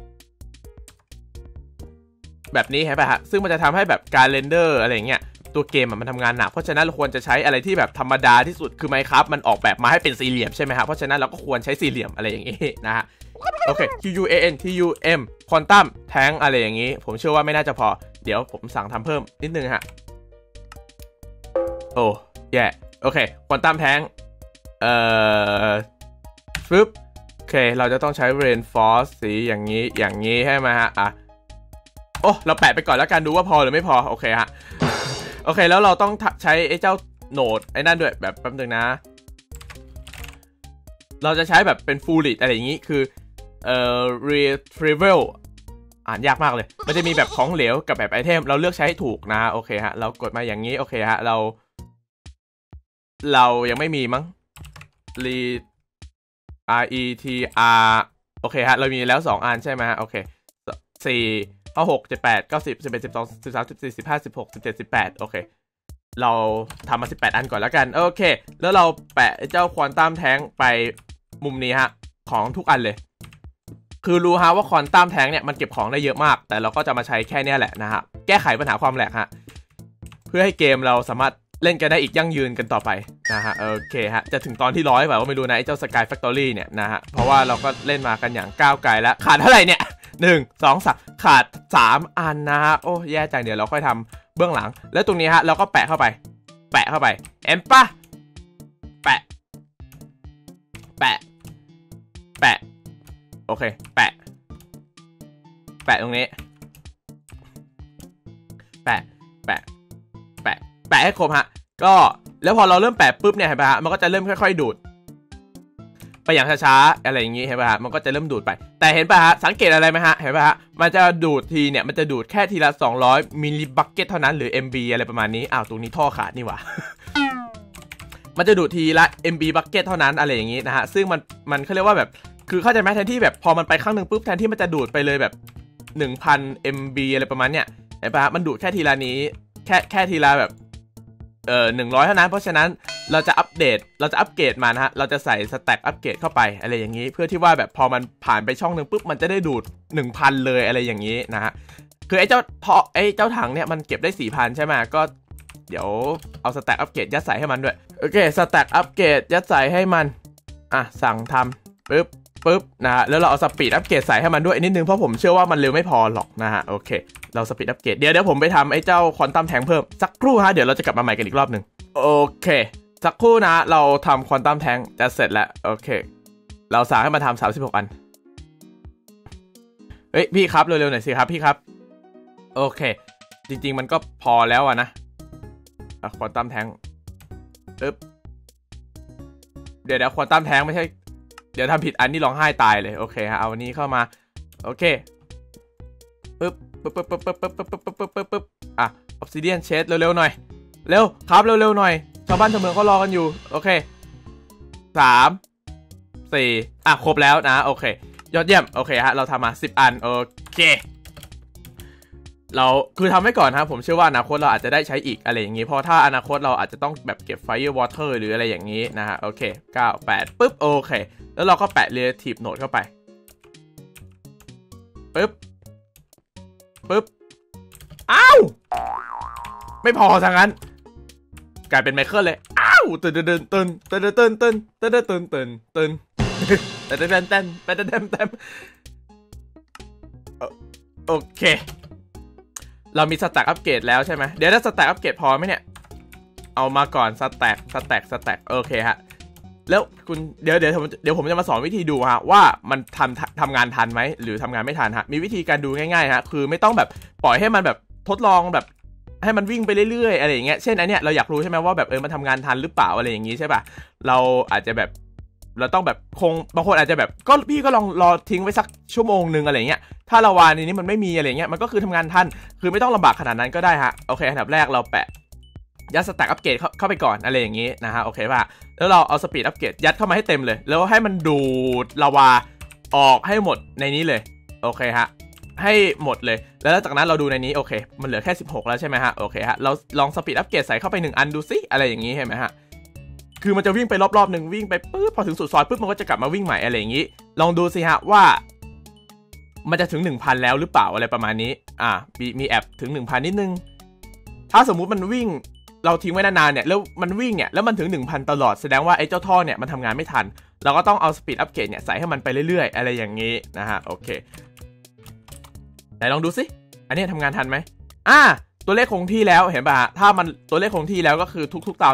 แบบนี้เห็นป่ะฮะซึ่งมันจะทำให้แบบการเรนเดอร์อะไรเงี้ยตัวเกมมันทำงานหนักเพราะฉะนั้นเราควรจะใช้อะไรที่แบบธรรมดาที่สุดคือ Minecraft มันออกแบบมาให้เป็นสี่เหลี่ยมใช่ไหมฮะเพราะฉะนั้นเราก็ควรใช้สี่เหลี่ยมอะไรอย่างงี้นะฮะโอเค QUANTUM ควอนตัมแทงอะไรอย่างงี้ผมเชื่อว่าไม่น่าจะพอเดี๋ยวผมสั่งทำเพิ่มนิดนึงฮะโอ้แย่โอเคควอนตัมแทงปึ๊บโอเคเราจะต้องใช้ reinforce สีอย่างนี้ใช่ไหมฮะโอ้เราแปะไปก่อนแล้วกันดูว่าพอหรือไม่พอโอเคฮะโอเคแล้วเราต้องใช้ไอ้เจ้าโหนดไอ้นั่นด้วยแบบแป๊บนึงนะเราจะใช้แบบเป็น full read อะไรอย่างนี้คือretrieval อ่านยากมากเลยมันจะมีแบบของเหลวกับแบบไอเทมเราเลือกใช้ให้ถูกนะโอเคฮะเรากดมาอย่างนี้โอเคฮะเรายังไม่มีมั้ง retr โอเคฮะเรามีแล้ว2อันใช่ไหมฮะโอเค4 5 6 7 8 9 10 11 12 13 14 15 16 17 18โอเคเราทำมา18อันก่อนแล้วกันโอเคแล้วเราแปะเจ้าควอนตัมแทงไปมุมนี้ฮะของทุกอันเลยคือรู้ฮะว่าควอนตัมแทงเนี่ยมันเก็บของได้เยอะมากแต่เราก็จะมาใช้แค่นี้แหละนะฮะแก้ไขปัญหาความแหลกฮะเพื่อให้เกมเราสามารถเล่นกันได้อีกยั่งยืนกันต่อไปนะฮะโอเคฮะจะถึงตอนที่100แบบว่าไม่รู้นะไอ้เจ้า Sky Factory เนี่ยนะฮะเพราะว่าเราก็เล่นมากันอย่างก้าวไกลแล้วขาดเท่าไหร่เนี่ย1 2 3ขาด3อันนะฮะโอ้แย่จังเดี๋ยวเราค่อยทำเบื้องหลังแล้วตรงนี้ฮะเราก็แปะเข้าไปเอ็มป่ะแปะโอเคแปะตรงนี้แปะให้ครบฮะก็แล้วพอเราเริ่มแปะปุ๊บเนี่ยเห็นป่ะฮะมันก็จะเริ่มค่อยๆดูดไปอย่างช้าๆอะไรอย่างงี้เห็นป่ะฮะมันก็จะเริ่มดูดไปแต่เห็นป่ะฮะสังเกตอะไรไหมฮะเห็นป่ะฮะมันจะดูดทีเนี่ยมันจะดูดแค่ทีละ200มิลลิบัคเก็ตเท่านั้นหรือ MB อะไรประมาณนี้ตรงนี้ท่อขาดนี่หว่า มันจะดูดทีละ MB บัคเก็ตเท่านั้นอะไรอย่างงี้นะฮะซึ่งมันเขาเรียกว่าแบบคือเข้าใจไหมแทนที่แบบพอมันไปครั้งหนึ่งปุ๊บแทนที่มันจะดูดไปเลยแบบ 1,000 MB อะไรประมาณเนี้ยเห็นป่ะฮะมันดูดแค่ทีละนี้แค่ทีละแบบ100เท่านั้นเพราะฉะนั้นเราจะอัปเกรดมันฮะเราจะใส่สแต็กอัปเกรดเข้าไปอะไรอย่างนี้เพื่อที่ว่าแบบพอมันผ่านไปช่องหนึ่งปุ๊บมันจะได้ดูด 1,000 เลยอะไรอย่างนี้นะฮะคือไอ้เจ้าถังเนี่ยมันเก็บได้ 4,000 ใช่ไหมก็เดี๋ยวเอาสแต็กอัปเกรดยัดใส่ให้มันด้วยโอเคสแต็กอัปเกรดยัดใส่ให้มันสั่งทำปึ๊บนะฮะแล้วเราเอาสปีดอัปเกรดใส่ให้มันด้วยนิดนึงเพราะผมเชื่อว่ามันเร็วไม่พอหรอกนะฮะโอเคเราสปีดอัปเกรดเดี๋ยวผมไปทำไอ้เจ้าควอนตัมแทงเพิ่มสักครู่ฮะเดี๋ยวเราจะกลับมาใหม่กันอีกรอบหนึ่งโอเคสักครู่นะเราทำควอนตัมแทงจะเสร็จแล้วโอเคเราสั่งให้มาทำ36อันเฮ้ยพี่ครับเร็วๆหน่อยสิครับพี่ครับโอเคจริงๆมันก็พอแล้วนะควอนตัมแทงเดี๋ยวควอนตัมแทงไม่ใช่เดี๋ยวทำผิดอันนี้ร้องไห้ตายเลยโอเคฮะเอาอันนี้เข้ามาโอเคปึ๊บออฟซิเดียนเชดเร็วๆหน่อยเร็วครับเร็วๆหน่อยชาวบ้านชาวเมืองเขารอกันอยู่โอเค3 4ครบแล้วนะโอเคยอดเยี่ยมโอเคฮะเราทำมา10อันโอเคเราคือทำไว้ก่อนครับผมเชื่อว่าอนาคตเราอาจจะได้ใช้อีกอะไรอย่างนี้เพราะถ้าอนาคตเราอาจจะต้องแบบเก็บ Fire Water หรืออะไรอย่างนี้นะฮะโอเค9 8ปึ๊บโอเคแล้วเราก็แปะ Relative Node เข้าไปปึ๊บอ้าวไม่พอทางนั้นกลายเป็นไมเคิลเลยอ้าวตื่นโอเคเรามีสแต็กอัปเกรดแล้วใช่ไหมเดี๋ยวถ้าสแต็กอัปเกรดพอไหมเนี่ยเอามาก่อนสแต็กโอเคฮะแล้วคุณเดี๋ยวผมจะมาสอนวิธีดูฮะว่ามันทำงานทันไหมหรือทำงานไม่ทันฮะมีวิธีการดูง่ายๆฮะคือไม่ต้องแบบปล่อยให้มันแบบทดลองแบบให้มันวิ่งไปเรื่อยๆอะไรอย่างเงี้ยเช่นอันเนี้ยเราอยากรู้ใช่ไหมว่าแบบมันทำงานทันหรือเปล่าอะไรอย่างงี้ใช่ป่ะเราอาจจะแบบเราต้องแบบบางคนอาจจะแบบก็พี่ก็ลองรอทิ้งไว้สักชั่วโมงนึงอะไรเงี้ยถ้าละวานนี้มันไม่มีอะไรเงี้ยมันก็คือทำงานทันคือไม่ต้องลำบากขนาดนั้นก็ได้ฮะโอเคอันดับแรกเราแปะยัดสแต็กอัปเกรดเข้าไปก่อนอะไรอย่างงี้นะฮะโอเคป่ะแล้วเราเอาสปีดอัปเกรดยัดเข้ามาให้เต็มเลยแล้วให้มันดูดลาวาออกให้หมดในนี้เลยโอเคฮะให้หมดเลยแล้วจากนั้นเราดูในนี้โอเคมันเหลือแค่16แล้วใช่ไหมฮะโอเคฮะเราลองสปีดอัปเกรดใส่เข้าไป1อันดูซิอะไรอย่างงี้เห็นไหมฮะคือมันจะวิ่งไปรอบๆหนึ่งวิ่งไปปุ๊บพอถึงสุดซอยปุ๊บมันก็จะกลับมาวิ่งใหม่อะไรอย่างงี้ลองดูสิฮะว่ามันจะถึง 1,000 แล้วหรือเปล่าอะไรประมาณนี้มีแอปถึง 1,000 นิดนึงถ้าสมมุติมันวิ่งเราทิ้งไว้นานๆเนี่ยแล้วมันวิ่งเนี่ยแล้วมันถึง 1,000 ตลอดแสดงว่าไอ้เจ้าท่อเนี่ยมันทำงานไม่ทันเราก็ต้องเอาสปีดอัปเกรดเนี่ยใส่ให้มันไปเรื่อยๆอะไรอย่างงี้นะฮะโอเคไหนลองดูสิอันนี้ทำงานทันไหมตัวเลขคงที่แล้วเห็นป่ะถ้ามันตัวเลขคงที่แล้วก็คือทุกๆเตาเนี่ย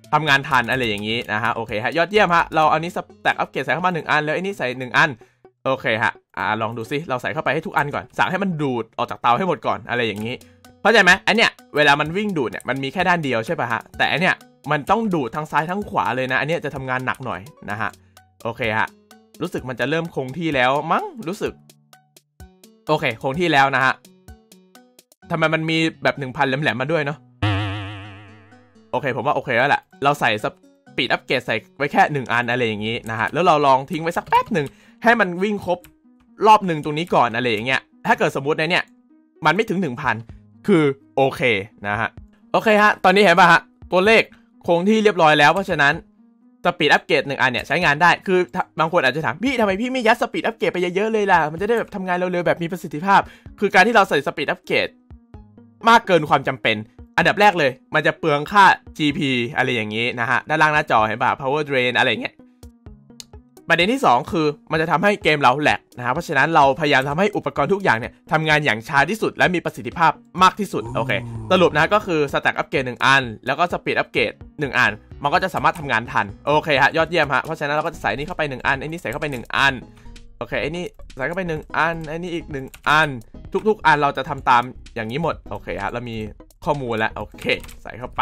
ทำงานทันอะไรอย่างนี้นะฮะโอเคฮะยอดเยี่ยมฮะเราเอานี้สแต็กอัปเกรดใส่เข้ามา1อันแล้วไอ้นี่ใส่1อันโอเคฮะลองดูซิเราใส่เข้าไปให้ทุกอันก่อนสั่งให้มันดูดออกจากเตาให้หมดก่อนอะไรอย่างนี้เข้าใจไหมอันเนี้ยเวลามันวิ่งดูดเนี่ยมันมีแค่ด้านเดียวใช่ป่ะฮะแต่อันเนี้ยมันต้องดูดทั้งซ้ายทั้งขวาเลยนะอันเนี้ยจะทำงานหนักหน่อยนะฮะโอเคฮะรู้สึกมันจะเริ่มคงที่แล้วมั้งรู้สึกโอเคคงที่แล้วนะฮะทำไมมันมีแบบ 1,000 แหลมๆมาด้วยเนาะโอเคผมว่าโอเคแล้วแหละเราใส่สปีดอัปเกรดใส่ไว้แค่1อันอะไรอย่างนี้นะฮะแล้วเราลองทิ้งไว้สักแป๊บหนึ่งให้มันวิ่งครบรอบหนึ่งตรงนี้ก่อนอะไรอย่างเงี้ยถ้าเกิดสมมุติในเนี่ยมันไม่ถึง 1,000 คือโอเคนะฮะโอเคฮะตอนนี้เห็นป่ะฮะตัวเลขคงที่เรียบร้อยแล้วเพราะฉะนั้นสปีดอัปเกรด1อันเนี่ยใช้งานได้คือบางคนอาจจะถามพี่ทำไมพี่ไม่ยัดสปีดอัปเกรดไปเยอะๆเลยล่ะมันจะได้แบบทำงานเร็วๆแบบมีประสิทธิภาพคือการที่เราใส่สปีดอัปเกรดมากเกินความจำเป็นอันดับแรกเลยมันจะเปลืองค่า GP อะไรอย่างนี้นะฮะด้านล่างหน้าจอเห็นป่ะ power drain อะไรอย่างเงี้ยประเด็นที่2คือมันจะทำให้เกมเราแหลกนะฮะเพราะฉะนั้นเราพยายามทำให้อุปกรณ์ทุกอย่างเนี่ยทำงานอย่างช้าที่สุดและมีประสิทธิภาพมากที่สุดโอเคสรุปนะก็คือสแต็กอัปเกรด1อันแล้วก็สปีดอัปเกรด1อันมันก็จะสามารถทำงานทันโอเคฮะยอดเยี่ยมฮะเพราะฉะนั้นเราก็จะใส่นี่เข้าไป1อันไอ้นี่ใส่เข้าไป1อันโอเคไอ้นี่ใส่เข้าไป1อันไอ้นี่อีก1อันทุกๆอันเราจะทำตามอย่างนี้หมดโอเคฮะเรามีข้อมูลแล้วโอเคใส่เข้าไป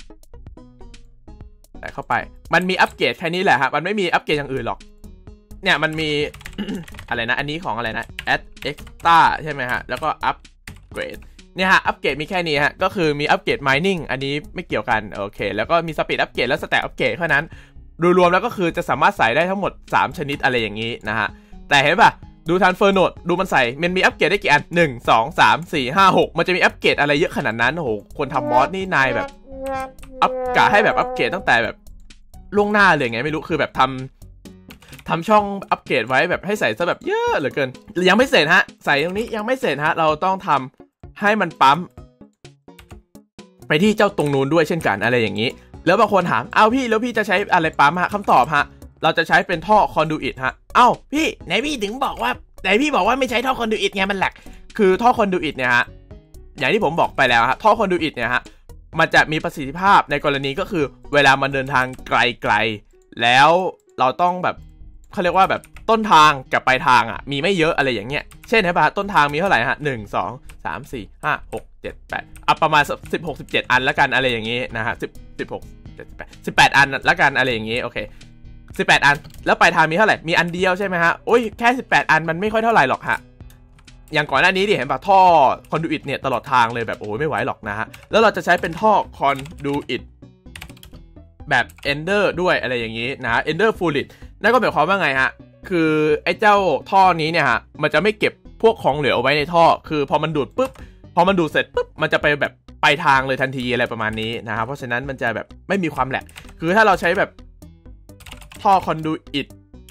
มันมีอัปเกรดแค่นี้แหละฮะมันไม่มีอัปเกรดอย่างอื่นหรอกเนี่ยมันมี อะไรนะอันนี้ของอะไรนะ add extra ใช่ไหมฮะแล้วก็ upgrade เนี่ยฮะอัปเกรดมีแค่นี้ฮะก็คือมีอัปเกรด mining อันนี้ไม่เกี่ยวกันโอเคแล้วก็มี speed อัปเกรดแล้ว stack อัปเกรดเท่านั้นรวมๆแล้วก็คือจะสามารถใส่ได้ทั้งหมด3ชนิดอะไรอย่างนี้นะฮะแต่เห็นป่ะดู transfer node ดูมันใส่มันมีอัปเกรดได้กี่อัน1 2 3 4 5 6มันจะมีอัปเกรดอะไรเยอะขนาดนั้นโอ้โหคนทำมอสนี่นายแบบกะให้แบบอัปเกรดตั้งแต่แบบล่วงหน้าเลยไงไม่รู้คือแบบทำช่องอัปเกรดไว้แบบให้ใส่ซะแบบเยอะเหลือเกินยังไม่เสร็จฮะใส่ตรงนี้ยังไม่เสร็จฮะเราต้องทำให้มันปั๊มไปที่เจ้าตรงนู้นด้วยเช่นกันอะไรอย่างนี้แล้วบางคนถามเอาพี่แล้วพี่จะใช้อะไรปั๊มฮะคำตอบฮะเราจะใช้เป็นท่อคอนดูอิตฮะเอ้าพี่ไหนพี่ถึงบอกว่าไหนพี่บอกว่าไม่ใช้ท่อคอนดูอิตไงมันแหลกคือท่อคอนดูอิตเนี่ยฮะอย่างที่ผมบอกไปแล้วฮะท่อคอนดูอิตเนี่ยฮะมันจะมีประสิทธิภาพในกรณีก็คือเวลามันเดินทางไกลๆแล้วเราต้องแบบเขาเรียกว่าแบบต้นทางกับปลายทางอ่ะมีไม่เยอะอะไรอย่างเงี้ยเช่นนะป่ะต้นทางมีเท่าไหร่ฮะ1 2 3 4 5 6 7 8ประมาณ16 17อันละกันอะไรอย่างงี้นะฮะ18อันละกันอะไรอย่างงี้โอเค18อันแล้วปลายทางมีเท่าไหร่มีอันเดียวใช่ไหมฮะโอ้ยแค่18อันมันไม่ค่อยเท่าไหร่หรอกฮะอย่างก่อนหน้านี้ดิเห็นป่ะท่อคอนดูอิตเนี่ยตลอดทางเลยแบบโอ้ยไม่ไหวหรอกนะฮะแล้วเราจะใช้เป็นท่อคอนดูอิตแบบ Ender ด้วยอะไรอย่างนี้นะ Ender Fluid นั่นก็หมายความว่าไงฮะคือไอ้เจ้าท่อนี้เนี่ยฮะมันจะไม่เก็บพวกของเหลวเอาไว้ในท่อคือพอมันดูดปุ๊บพอมันดูดเสร็จปุ๊บมันจะไปแบบไปทางเลยทันทีอะไรประมาณนี้นะครับเพราะฉะนั้นมันจะแบบไม่มีความแหลกคือถ้าเราใช้แบบท่อคอนดูอิต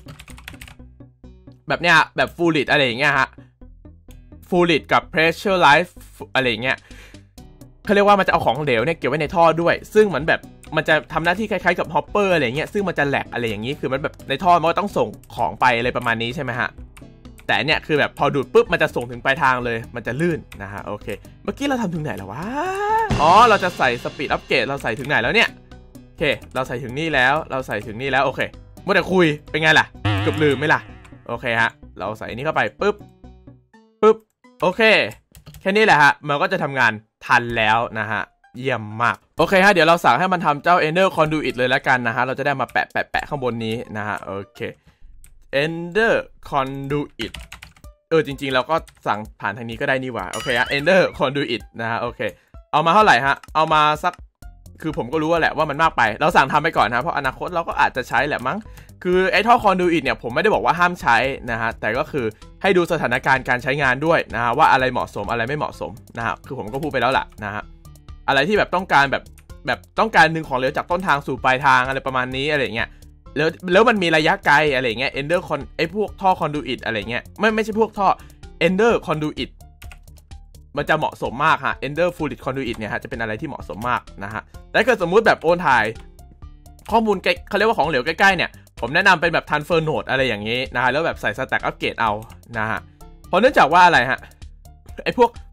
แบบเนี้ยแบบ Fluid อะไรอย่างเงี้ยฮะ Fluid กับ Pressurized อะไรอย่างเงี้ยเขาเรียกว่ามันจะเอาของเหลวเนี่ยเก็บไว้ในท่อด้วยซึ่งเหมือนแบบมันจะทำหน้าที่คล้ายๆกับฮอปเปอร์อะไรเงี้ยซึ่งมันจะแหลกอะไรอย่างนี้คือมันแบบในท่อมันก็ต้องส่งของไปอะไรประมาณนี้ใช่ไหมฮะแต่เนี่ยคือแบบพอดูดปุ๊บมันจะส่งถึงปลายทางเลยมันจะลื่นนะฮะโอเคเมื่อกี้เราทำถึงไหนแล้ววะอ๋อเราจะใส่สปีดอัปเกรดเราใส่ถึงไหนแล้วเนี่ยโอเคเราใส่ถึงนี่แล้วโอเคเมื่อแต่คุยเป็นไงล่ะเกือบลืมไหมล่ะโอเคฮะเราใส่นี่เข้าไปปุ๊บโอเคแค่นี้แหละฮะมันก็จะทำงานทันแล้วนะฮะเยี่ยมมากโอเคฮะเดี๋ยวเราสั่งให้มันทำเจ้า Ender Conduit เลยแล้วกันนะฮะเราจะได้มาแปะข้างบนนี้นะฮะโอเค Ender Conduit จริงๆเราก็สั่งผ่านทางนี้ก็ได้นี่หว่าโอเคฮะ Ender Conduit นะฮะโอเคเอามาเท่าไหร่ฮะเอามาสักคือผมก็รู้แหละว่ามันมากไปเราสั่งทำไปก่อนนะเพราะอนาคตเราก็อาจจะใช้แหละมั้งคือไอ้ท่อ Conduit เนี่ยผมไม่ได้บอกว่าห้ามใช้นะฮะแต่ก็คือให้ดูสถานการณ์การใช้งานด้วยนะฮะว่าอะไรเหมาะสมอะไรไม่เหมาะสมนะฮะคือผมก็พูดไปแล้วล่ะนะฮะอะไรที่แบบต้องการแบบต้องการดึงของเหลวจากต้นทางสู่ปลายทางอะไรประมาณนี้อะไรเงี้ยแล้วมันมีระยะไกลอะไรเงี้ย Ender Con ไอ้พวกท่อ Conduit อะไรเงี้ยไม่ใช่พวกท่อ Ender Conduit มันจะเหมาะสมมากฮะ Ender Fluid Conduit เนี่ยฮะจะเป็นอะไรที่เหมาะสมมากนะฮะแต่ถ้าเกิดสมมุติแบบโอนถ่ายข้อมูลเขาเรียกว่าของเหลวใกล้ๆเนี่ยผมแนะนำเป็นแบบ Transfer Node อะไรอย่างนี้นะฮะแล้วแบบใส่ Stack Upgrade เอานะฮะเพราะเนื่องจากว่าอะไรฮะไอ้พวก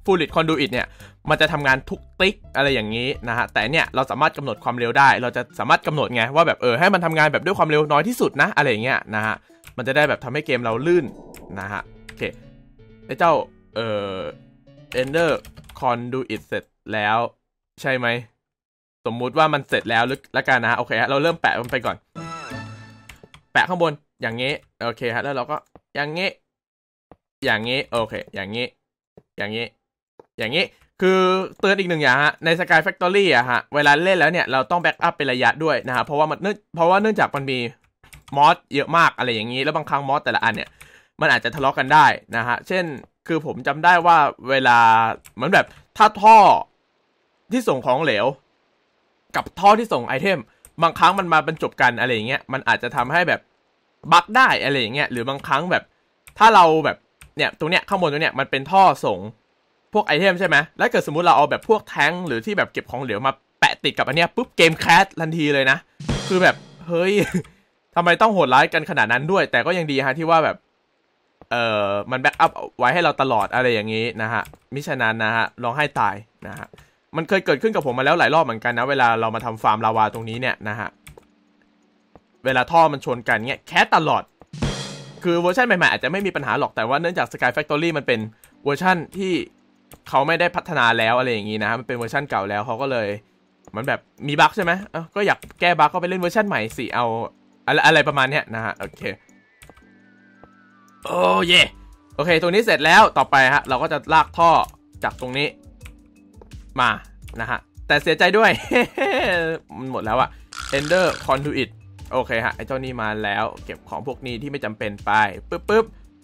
Fluid Conduit เนี่ยมันจะทำงานทุกติ๊กอะไรอย่างนี้นะฮะแต่เนี่ยเราสามารถกำหนดความเร็วได้เราจะสามารถกำหนดไงว่าแบบให้มันทำงานแบบด้วยความเร็วน้อยที่สุดนะอะไรอย่างเงี้ยนะฮะมันจะได้แบบทำให้เกมเราลื่นนะฮะโอเคไอ้เจ้าEnder Conduit เสร็จแล้วใช่ไหมสมมุติว่ามันเสร็จแล้วละกันนะโอเคฮะเราเริ่มแปะมันไปก่อนแปะข้างบนอย่างงี้โอเคฮะแล้วเราก็อย่างงี้อย่างงี้โอเคอย่างงี้อย่างงี้อย่างงี้คือเตือนอีกหนึ่งอย่างฮะใน Sky Factory อะฮะเวลาเล่นแล้วเนี่ยเราต้องแบ็กอัพเป็นระยะด้วยนะฮะเพราะว่าเนื่องจากมันมีมอสเยอะมากอะไรอย่างนี้แล้วบางครั้งมอสแต่ละอันเนี่ยมันอาจจะทะเลาะกันได้นะฮะเช่นคือผมจำได้ว่าเวลาเหมือนแบบถ้าท่อที่ส่งของเหลวกับท่อที่ส่งไอเทมบางครั้งมันมาบรรจบกันอะไรอย่างเงี้ยมันอาจจะทำให้แบบบั๊กได้อะไรอย่างเงี้ยหรือบางครั้งแบบถ้าเราแบบเนี่ยตรงเนี้ยข้างบนตรงเนี้ยมันเป็นท่อส่งพวกไอเทมใช่ไหมแล้วเกิดสมมุติเราเอาแบบพวกแท้งหรือที่แบบเก็บของเหลวมาแปะติดกับอันเนี้ยปุ๊บเกมแคสทันทีเลยนะคือแบบเฮ้ยทำไมต้องโหดร้ายกันขนาดนั้นด้วยแต่ก็ยังดีฮะที่ว่าแบบมันแบ็กอัพไว้ให้เราตลอดอะไรอย่างนี้นะฮะมิฉะนั้นนะฮะลองให้ตายนะฮะมันเคยเกิดขึ้นกับผมมาแล้วหลายรอบเหมือนกันนะเวลาเรามาทำฟาร์มลาวาตรงนี้เนี่ยนะฮะเวลาท่อมันชนกันเงี้ยแคสตลอดคือเวอร์ชันใหม่ๆอาจจะไม่มีปัญหาหรอกแต่ว่าเนื่องจาก Sky Factory มันเป็นเวอร์ชันที่เขาไม่ได้พัฒนาแล้วอะไรอย่างนี้นะมันเป็นเวอร์ชันเก่าแล้วเขาก็เลยมันแบบมีบั๊กใช่ไหมก็อยากแก้บั๊กก็ไปเล่นเวอร์ชันใหม่สิเอาอะไรประมาณเนี้ยนะฮะโอเคโอ้เย่โอเคตรงนี้เสร็จแล้วต่อไปฮะเราก็จะลากท่อจากตรงนี้มานะฮะแต่เสียใจด้วย มันหมดแล้วอะ Ender Conduit โอเคฮะไอ้เจ้านี่มาแล้วเก็บของพวกนี้ที่ไม่จำเป็นไปปึ๊บ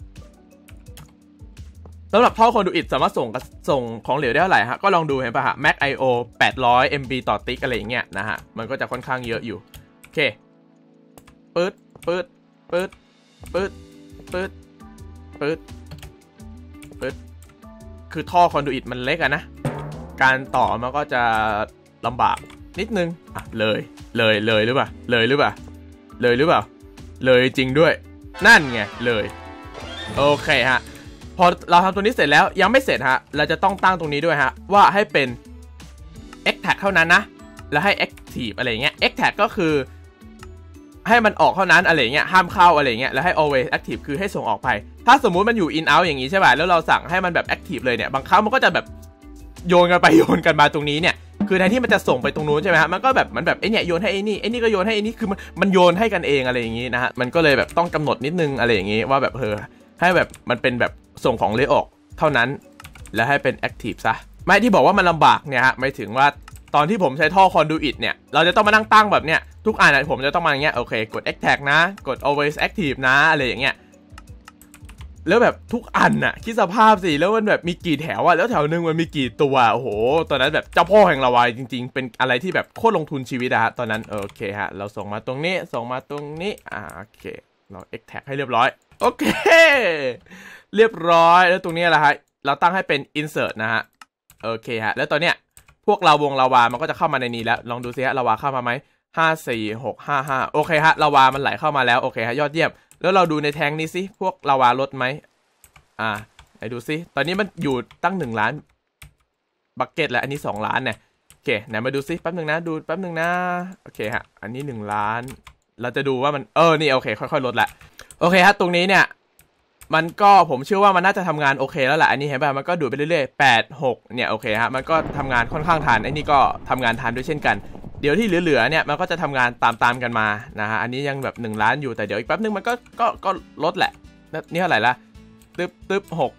สำหรับท่อ Conduit สามารถส่งของเหลวได้เท่าไหร่ฮะก็ลองดูเห็นป่ะฮะ Max IO 800 MB ต่อติ๊กอะไรอย่างเงี้ยนะฮะมันก็จะค่อนข้างเยอะอยู่โอเคปึ๊ดคือท่อคอนดูอิตมันเล็กอะนะการต่อมันก็จะลำบากนิดนึงอ่ะเลยหรือเปล่าเลยจริงด้วยนั่นไงเลยโอเคฮะพอเราทำตัวนี้เสร็จแล้วยังไม่เสร็จฮะเราจะต้องตั้งตรงนี้ด้วยฮะว่าให้เป็น Extract เท่านั้นนะแล้วให้ Active อะไรเงี้ย Extract ก็คือให้มันออกเท่านั้นอะไรเงี้ยห้ามเข้าอะไรเงี้ยแล้วให้ always active คือให้ส่งออกไปถ้าสมมุติมันอยู่ in out อย่างงี้ใช่ป่ะแล้วเราสั่งให้มันแบบ active เลยเนี่ยบางครั้งมันก็จะแบบโยนกันไปโยนกันมาตรงนี้เนี่ยคือแทนที่มันจะส่งไปตรงนู้นใช่ไหมฮะมันก็แบบมันแบบไอ้เนี่ยโยนให้ไอ้นี่ก็โยนให้ไอ้นี่คือมันโยนให้กันเองอะไรอย่างงี้นะฮะมันก็เลยแบบต้องกำหนดนิดนึงอะไรอย่างงี้ว่าแบบให้แบบมันเป็นแบบส่งของเลยออกเท่านั้นแล้วให้เป็น active ซะไม่ที่บอกว่ามันลำบากเนี่ยฮะหมายถึงว่าตอนที่ผมใช้ท่อ Conduit เนี่ยเราจะต้องมานั่งตั้งแบบเนี้ยทุกอันผมจะต้องมาอย่างเงี้ยโอเคกด Extract นะกด always active นะอะไรอย่างเงี้ยแล้วแบบทุกอันน่ะคิดสภาพสิแล้วมันแบบมีกี่แถวอะแล้วแถวนึงมันมีกี่ตัวโอ้โหตอนนั้นแบบเจ้าพ่อแห่งลาวาจริงๆเป็นอะไรที่แบบโคตรลงทุนชีวิตอะฮะตอนนั้นโอเคฮะเราส่งมาตรงนี้โอเคเรา Extract ให้เรียบร้อยโอเคเรียบร้อยแล้วตรงนี้แหละฮะเราตั้งให้เป็น insert นะฮะโอเคฮะแล้วตอนเนี้ยพวกลาวามันก็จะเข้ามาในนี้แล้วลองดูซิฮะลาวาเข้ามาไหม54655โอเคฮะลาวามันไหลเข้ามาแล้วโอเคฮะยอดเยี่ยมแล้วเราดูในแทงนี้สิพวกลาวาลดไหมไหนดูซิตอนนี้มันอยู่ตั้ง1 ล้านบักเก็ตแล้วอันนี้2 ล้านเนี่ยโอเคไหนมาดูซิแป๊บนึงนะดูแป๊บนึงนะโอเคฮะอันนี้1 ล้านเราจะดูว่ามันนี่โอเคค่อยๆลดละโอเคฮะตรงนี้เนี่ยมันก็ผมเชื่อว่ามันน่าจะทำงานโอเคแล้วแหละอันนี้เห็นป่ะมันก็ดูดไปเรื่อยๆ86เนี่ยโอเคฮะมันก็ทำงานค่อนข้างทันไอ้นี่ก็ทำงานทันด้วยเช่นกันเดี๋ยวที่เหลือเนี่ยมันก็จะทำงานตามกันมานะฮะอันนี้ยังแบบ1 ล้านอยู่แต่เดี๋ยวอีกแป๊บนึงมันก็ลดแหละนี่เท่าไหร่ละตึ๊บ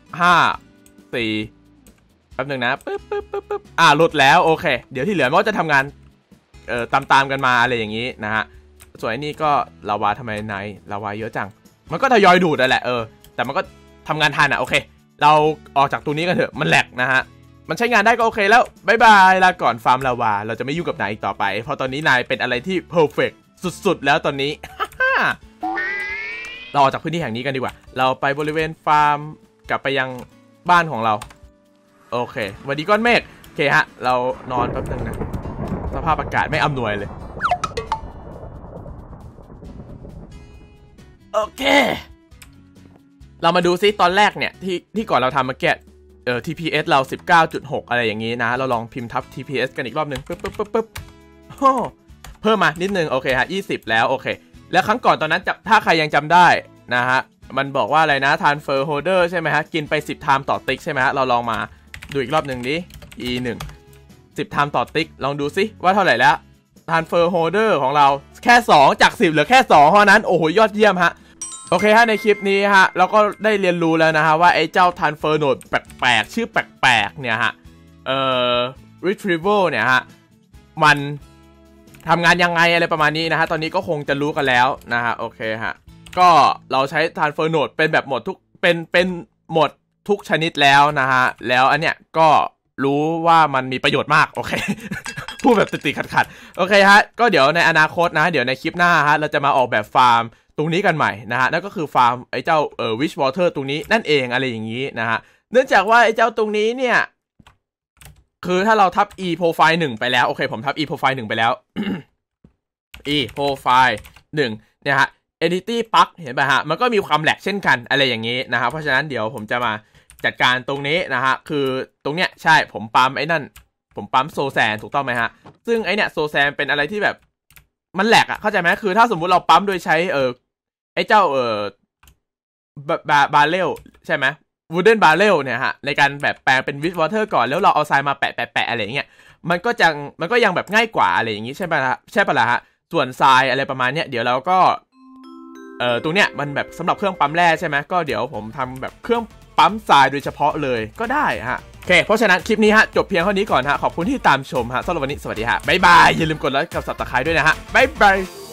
654แป๊บนึงนะปึ๊บลดแล้วโอเคเดี๋ยวที่เหลือมันก็จะทำงานตามกันมาอะไรอย่างนี้นะฮะส่วนอันนี้ก็ลาวาทำไมไหนลาวาเยอะจังมันก็ทยอยดูดแหละแต่มันก็ทำงานทันโอเคเราออกจากตัวนี้กันเถอะมันแหลกนะฮะมันใช้งานได้ก็โอเคแล้วบายบายลาก่อนฟาร์มลาวาเราจะไม่ยุ่งกับนายอีกต่อไปเพราะตอนนี้นายเป็นอะไรที่เพอร์เฟกต์สุดๆแล้วตอนนี้ เราออกจากพื้นที่แห่งนี้กันดีกว่าเราไปบริเวณฟาร์มกลับไปยังบ้านของเราโอเคสวัสดีก้อนเมฆโอเคฮะเรานอนแป๊บนึงนะสภาพอากาศไม่อำนวยเลยโอเคเรามาดูซิตอนแรกเนี่ยที่ก่อนเราทำเมื่อกี้ TPS เรา 19.6 อะไรอย่างนี้นะเราลองพิมพ์ทับ TPS กันอีกรอบหนึ่งปึ๊บเพิ่มมานิดนึงโอเคฮะ20แล้วโอเคแล้วครั้งก่อนตอนนั้นถ้าใครยังจำได้นะฮะมันบอกว่าอะไรนะ transfer holder ใช่ไหมฮะกินไป10 ไทม์ต่อติ๊กใช่ไหมฮะเราลองมาดูอีกรอบหนึ่งดิ E1 10 ไทม์ต่อติ๊กลองดูซิว่าเท่าไหร่แล้ว transfer holder ของเราแค่2จาก10เหลือแค่2เท่านั้นโอ้โหยอดเยี่ยมฮะโอเคฮะในคลิปนี้ฮะเราก็ได้เรียนรู้แล้วนะฮะว่าไอ้เจ้า transfer node แปลกๆชื่อแปลกๆเนี่ยฮะretrieval เนี่ยฮะมันทำงานยังไงอะไรประมาณนี้นะฮะตอนนี้ก็คงจะรู้กันแล้วนะฮะโอเคฮะก็เราใช้ transfer node เป็นแบบหมดทุกเป็นหมดทุกชนิดแล้วนะฮะแล้วอันเนี้ยก็รู้ว่ามันมีประโยชน์มากโอเค พูดแบบติดๆขัดๆโอเคฮะก็เดี๋ยวในอนาคตนะเดี๋ยวในคลิปหน้าฮะเราจะมาออกแบบฟาร์มตรงนี้กันใหม่นะฮะนั่นก็คือฟาร์มไอ้เจ้าwish water ตรงนี้นั่นเองอะไรอย่างนี้นะฮะเนื่องจากว่าไอ้เจ้าตรงนี้เนี่ยคือถ้าเราทับ e profile 1ไปแล้วโอเคผมทับ e profile 1ไปแล้ว e profile 1เนี่ยฮะ entity plug เห็นป่ะฮะมันก็มีความแหลกเช่นกันอะไรอย่างนี้นะฮะเพราะฉะนั้นเดี๋ยวผมจะมาจัดการตรงนี้นะฮะคือตรงเนี้ยใช่ผมปั๊มไอ้นั่นผมปั๊มโซแซนถูกต้องไหมฮะซึ่งไอ้เนี่ยโซแซนเป็นอะไรที่แบบมันแหลกอะเข้าใจไหมคือถ้าสมมุติเราปั๊มโดยใช้ไอ้เจ้าบาเรลใช่ไหมwooden barrel เนี่ยฮะในการแบบแปลงเป็น with water ก่อนแล้วเราเอาทรายมาแปะอะไรอย่างเงี้ยมันก็ยังแบบง่ายกว่าอะไรอย่างงี้ใช่ป่ะล่ะฮะส่วนทรายอะไรประมาณเนี้ยเดี๋ยวเราก็ตรงเนี้ยมันแบบสำหรับเครื่องปั๊มแร่ใช่ไหมก็เดี๋ยวผมทำแบบเครื่องปั๊มทรายโดยเฉพาะเลยก็ได้ฮะโอเคเพราะฉะนั้นคลิปนี้ฮะจบเพียงเท่านี้ก่อนฮะขอบคุณที่ตามชมฮะสำหรับวันนี้สวัสดีฮะบ๊ายบายอย่าลืมกดไลค์กับ Subscribe ด้วยนะฮะบ๊ายบาย